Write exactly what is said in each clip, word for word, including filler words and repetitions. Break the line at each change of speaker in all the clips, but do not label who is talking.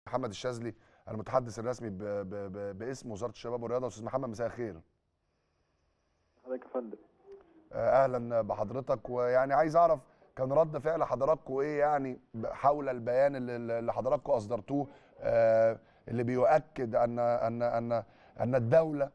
محمد الشاذلي المتحدث الرسمي ب ب ب باسم وزاره الشباب والرياضه. استاذ محمد مساء الخير.
حضرتك يا فندم.
اهلا بحضرتك، ويعني عايز اعرف كان رد فعل حضراتكم ايه يعني حول البيان اللي اللي حضراتكم اصدرتوه، آه اللي بيؤكد ان ان ان ان الدوله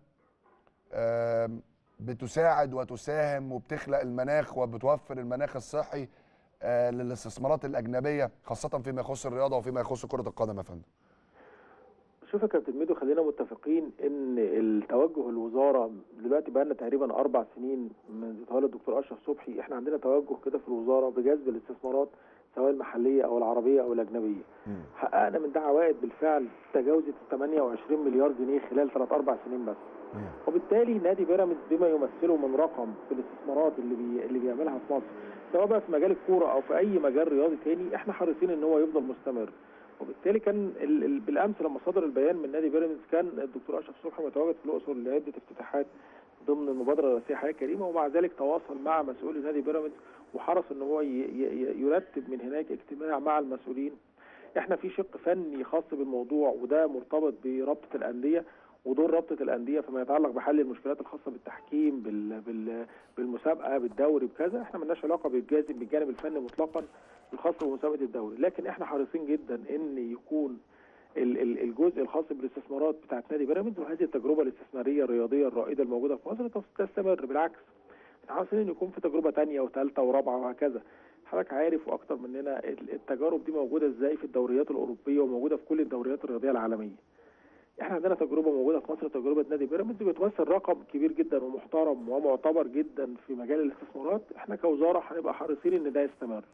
آه بتساعد وتساهم وبتخلق المناخ وبتوفر المناخ الصحي آه للاستثمارات الاجنبيه، خاصه فيما يخص الرياضه وفيما يخص كره القدم يا فندم.
شوف يا كابتن ميدو، خلينا متفقين ان التوجه الوزاره دلوقتي بقى لنا تقريبا اربع سنين من تولي الدكتور اشرف صبحي. احنا عندنا توجه كده في الوزاره بجذب الاستثمارات سواء المحليه او العربيه او الاجنبيه. مم. حققنا من ده عوائد بالفعل تجاوزت ثمانية وعشرين مليار جنيه خلال ثلاث اربع سنين بس. مم. وبالتالي نادي بيراميدز بما يمثله من رقم في الاستثمارات اللي بي... اللي بيعملها في مصر، سواء بقى في مجال الكوره او في اي مجال رياضي تاني، احنا حريصين ان هو يفضل مستمر. وبالتالي كان ال ال بالامس لما صدر البيان من نادي بيراميدز كان الدكتور اشرف صبحي متواجد في الاقصر لعده افتتاحات ضمن المبادره الرئاسيه حياه كريمه، ومع ذلك تواصل مع مسؤولي نادي بيراميدز وحرص ان هو يرتب من هناك اجتماع مع المسؤولين. احنا في شق فني خاص بالموضوع وده مرتبط برابطه الانديه ودور رابطه الانديه فيما يتعلق بحل المشكلات الخاصه بالتحكيم بال بال بالمسابقه بالدوري بكذا. احنا مالناش علاقه بالجانب بالجانب الفني مطلقا الخاص بمسابقه الدوري، لكن احنا حريصين جدا ان يكون الجزء الخاص بالاستثمارات بتاعت نادي بيراميدز وهذه التجربه الاستثماريه الرياضيه الرائده الموجوده في مصر تستمر. بالعكس احنا حريصين ان يكون في تجربه ثانيه وثالثه ورابعه وهكذا. حضرتك عارف واكثر مننا التجارب دي موجوده ازاي في الدوريات الاوروبيه وموجوده في كل الدوريات الرياضيه العالميه. احنا عندنا تجربه موجوده في مصر، تجربه نادي بيراميدز بتمثل رقم كبير جدا ومحترم ومعتبر جدا في مجال الاستثمارات. احنا كوزاره هنبقى حريصين ان ده يستمر.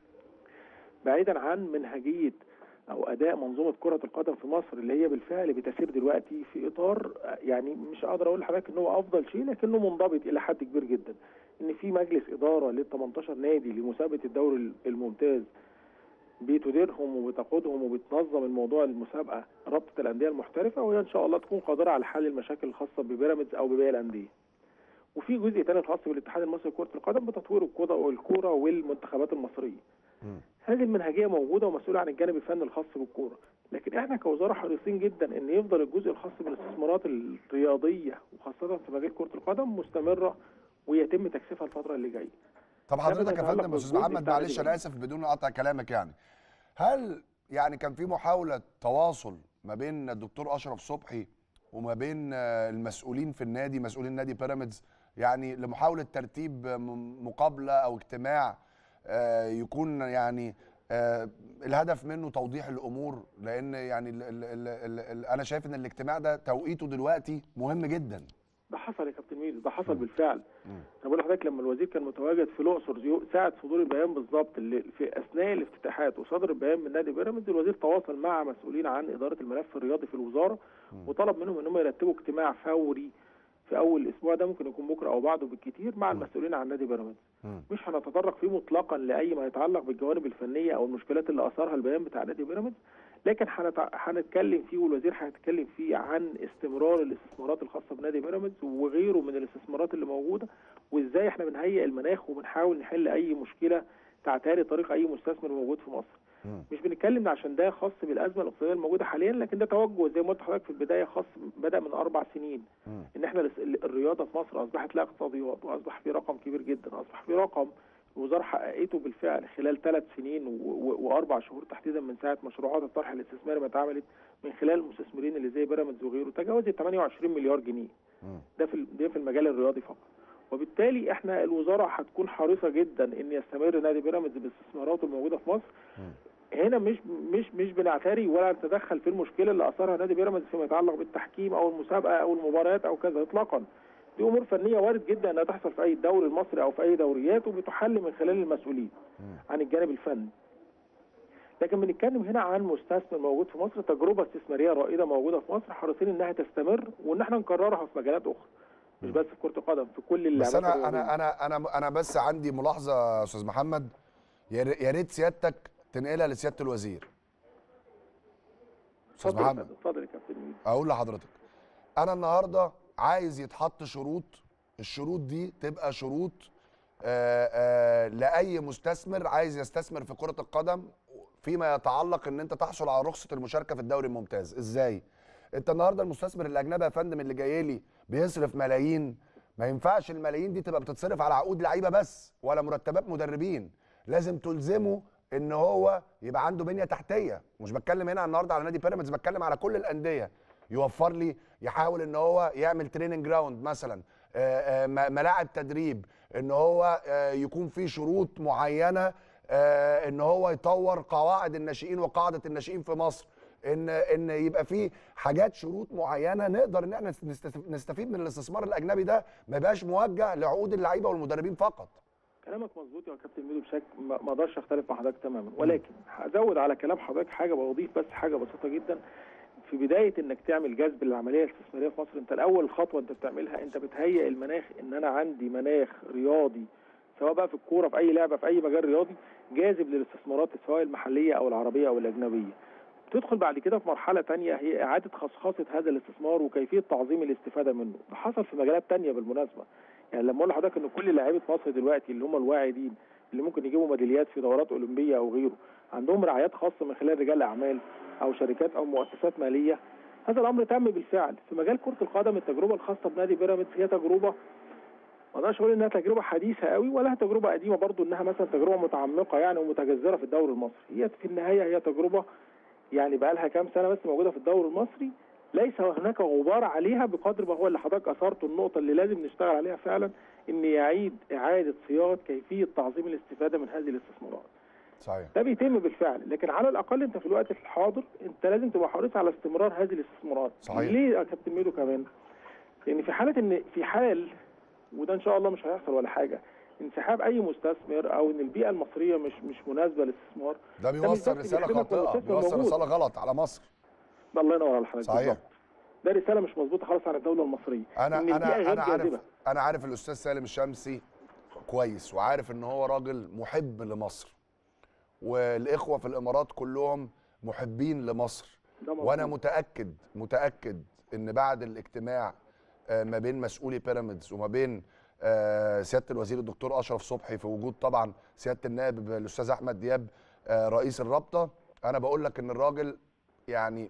بعيدا عن منهجيه او اداء منظومه كره القدم في مصر اللي هي بالفعل بتسير دلوقتي في اطار يعني مش قادر اقول لحضرتك ان هو افضل شيء لكنه منضبط الى حد كبير جدا. ان في مجلس اداره لل تمنتاشر نادي لمسابقه الدوري الممتاز بتديرهم وبتقودهم وبتنظم الموضوع المسابقه رابطه الانديه المحترفه، وهي ان شاء الله تكون قادره على حل المشاكل الخاصه ببيراميدز او بباقي الانديه. وفي جزء ثاني خاص بالاتحاد المصري لكره القدم بتطوير الكوره والمنتخبات المصريه. م. هذه المنهجيه موجوده ومسؤوله عن الجانب الفني الخاص بالكوره، لكن احنا كوزاره حريصين جدا ان يفضل الجزء الخاص بالاستثمارات الرياضيه وخاصه في مجال كره القدم مستمره ويتم تكثيفها الفتره اللي جايه.
طب حضرتك يا فندم استاذ محمد، معلش انا اسف بدون قطع كلامك، يعني هل يعني كان في محاوله تواصل ما بين الدكتور اشرف صبحي وما بين المسؤولين في النادي، مسؤولين نادي بيراميدز، يعني لمحاوله ترتيب مقابله او اجتماع يكون يعني الهدف منه توضيح الامور؟ لان يعني ال ال ال ال ال انا شايف ان الاجتماع ده توقيته دلوقتي مهم جدا.
ده حصل يا كابتن ميدو، ده حصل بالفعل. انا بقول لحضرتك لما الوزير كان متواجد في الاقصر ساعه صدور البيان بالظبط اللي في اثناء الافتتاحات وصدر البيان من نادي بيراميدز، الوزير تواصل مع مسؤولين عن اداره الملف الرياضي في الوزاره وطلب منهم انهم يرتبوا اجتماع فوري في اول الاسبوع ده، ممكن يكون بكره او بعده بالكتير، مع المسؤولين عن نادي بيراميدز. مش هنتطرق فيه مطلقا لاي ما يتعلق بالجوانب الفنيه او المشكلات اللي اثارها البيان بتاع نادي بيراميدز، لكن هنتكلم فيه والوزير هيتكلم فيه عن استمرار الاستثمارات الخاصه بنادي بيراميدز وغيره من الاستثمارات اللي موجوده، وازاي احنا بنهيئ المناخ وبنحاول نحل اي مشكله تعتري طريق اي مستثمر موجود في مصر. م. مش بنتكلم عشان ده خاص بالازمه الاقتصاديه الموجوده حاليا، لكن ده توجه زي ما قلت لحضرتك في البدايه خاص بدا من اربع سنين. م. ان احنا الرياضه في مصر اصبحت لها اقتصاديات واصبح في رقم كبير جدا، اصبح في رقم الوزاره حققته بالفعل خلال ثلاث سنين واربع شهور تحديدا من ساعه مشروعات الطرح الاستثماري ما اتعملت من خلال المستثمرين اللي زي بيراميدز وغيره، تجاوزت ثمانية وعشرين مليار جنيه. ده في ده في المجال الرياضي فقط. وبالتالي احنا الوزاره هتكون حريصه جدا ان يستمر نادي بيراميدز باستثماراته الموجوده في مصر. هنا مش مش مش بنعتري ولا نتدخل في المشكله اللي اثرها نادي بيراميدز فيما يتعلق بالتحكيم او المسابقه او المباريات او كذا اطلاقا. دي امور فنيه وارد جدا انها تحصل في اي الدوري المصري او في اي دوريات وبتحل من خلال المسؤولين عن الجانب الفني. لكن بنتكلم هنا عن مستثمر موجود في مصر، تجربه استثماريه رائده موجوده في مصر، حريصين انها تستمر وان احنا نكررها في مجالات اخرى مش بس في كره القدم، في كل اللعبات.
بس انا انا انا انا انا بس عندي ملاحظه يا استاذ محمد، يا ريت سيادتك تنقلها لسياده الوزير.
استاذ محمد اتفضل يا كابتن.
اقول لحضرتك انا النهارده عايز يتحط شروط، الشروط دي تبقى شروط آآ آآ لاي مستثمر عايز يستثمر في كره القدم فيما يتعلق ان انت تحصل على رخصه المشاركه في الدوري الممتاز. ازاي؟ انت النهارده المستثمر الاجنبي يا فندم اللي جاي لي بيصرف ملايين، ما ينفعش الملايين دي تبقى بتتصرف على عقود لعيبه بس ولا مرتبات مدربين، لازم تلزمه ان هو يبقى عنده بنيه تحتيه. مش بتكلم هنا النهارده على نادي بيراميدز، بتكلم على كل الانديه. يوفر لي، يحاول ان هو يعمل تريننج جراوند مثلا، ملاعب تدريب، ان هو يكون في شروط معينه، ان هو يطور قواعد الناشئين وقاعده الناشئين في مصر، ان ان يبقى في حاجات، شروط معينه نقدر ان احنا نستفيد من الاستثمار الاجنبي ده، ما يبقاش موجه لعقود اللعيبه والمدربين فقط.
كلامك مظبوط يا كابتن ميدو بشكل ما اقدرش اختلف مع حضرتك تماما، ولكن هزود على كلام حضرتك حاجه، بضيف بس حاجه بسيطه جدا. في بدايه انك تعمل جذب للعمليه الاستثماريه في مصر، انت الاول خطوه انت بتعملها انت بتهيئ المناخ، ان انا عندي مناخ رياضي سواء بقى في الكوره في اي لعبه في اي مجال رياضي جاذب للاستثمارات سواء المحليه او العربيه او الاجنبيه. تدخل بعد كده في مرحله ثانيه هي اعاده خصخصه هذا الاستثمار وكيفيه تعظيم الاستفاده منه. ده حصل في مجالات ثانيه بالمناسبه. يعني لما اقول لحضرتك ان كل لاعيبه مصر دلوقتي اللي هم الواعدين اللي ممكن يجيبوا ميداليات في دورات اولمبيه او غيره عندهم رعايات خاصه من خلال رجال اعمال او شركات او مؤسسات ماليه. هذا الامر تم بالفعل. في مجال كره القدم التجربه الخاصه بنادي بيراميدز هي تجربه ما اقدرش اقول انها تجربه حديثه قوي ولا تجربه قديمه برضو، انها مثلا تجربه متعمقه يعني ومتجذره في الدوري المصري. هي في النهايه هي تجربه يعني بقى لها كام سنه بس موجوده في الدوري المصري، ليس هناك غبار عليها بقدر ما هو اللي حضرتك اثرت النقطه اللي لازم نشتغل عليها فعلا، ان يعيد اعاده صياغه كيفيه تعظيم الاستفاده من هذه الاستثمارات.
صحيح.
ده بيتم بالفعل، لكن على الاقل انت في الوقت الحاضر انت لازم تبقى حريص على استمرار هذه الاستثمارات.
صحيح.
ليه يا كابتن ميدو كمان؟ لان في حاله ان في حال، وده ان شاء الله مش هيحصل ولا حاجه، انسحاب اي مستثمر او ان البيئه المصريه مش مش مناسبه للاستثمار،
ده بيوصل رساله خاطئه، بيوصل رساله غلط على مصر.
الله ينور على حضرتك.
صحيح.
ده رساله مش مظبوطه خالص عن الدوله المصريه.
انا انا انا عارف انا عارف الاستاذ سالم الشمسي كويس، وعارف ان هو راجل محب لمصر، والاخوه في الامارات كلهم محبين لمصر، وانا متاكد متاكد ان بعد الاجتماع ما بين مسؤولي بيراميدز وما بين سياده الوزير الدكتور اشرف صبحي في وجود طبعا سياده النائب الاستاذ احمد دياب رئيس الرابطه، انا بقول لك ان الراجل يعني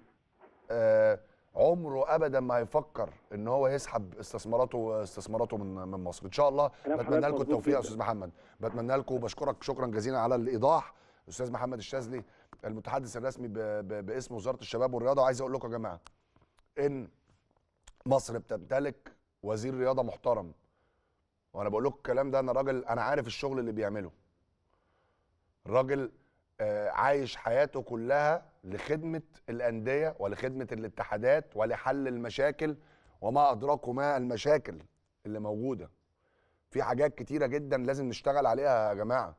عمره ابدا ما هيفكر ان هو يسحب استثماراته استثماراته من من مصر. ان شاء الله بتمنى لكم التوفيق يا استاذ محمد، بتمنى لكم وبشكرك شكرا جزيلا على الايضاح. استاذ محمد الشاذلي المتحدث الرسمي باسم وزاره الشباب والرياضه. وعايز اقول لكم يا جماعه ان مصر بتمتلك وزير رياضه محترم، وانا بقول لكم الكلام ده انا راجل انا عارف الشغل اللي بيعمله. الراجل آه عايش حياته كلها لخدمه الانديه ولخدمه الاتحادات ولحل المشاكل، وما ادراكم ما المشاكل اللي موجوده. في حاجات كتيره جدا لازم نشتغل عليها يا جماعه،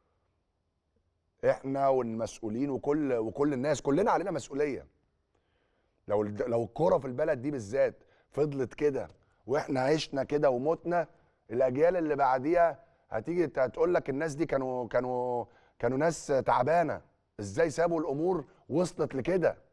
احنا والمسؤولين وكل وكل الناس كلنا علينا مسؤوليه. لو لو الكوره في البلد دي بالذات فضلت كده واحنا عشنا كده ومتنا، الاجيال اللي بعديها هتيجي هتقول لك الناس دي كانوا كانوا كانوا ناس تعبانه، ازاي سابوا الامور وصلت لكده.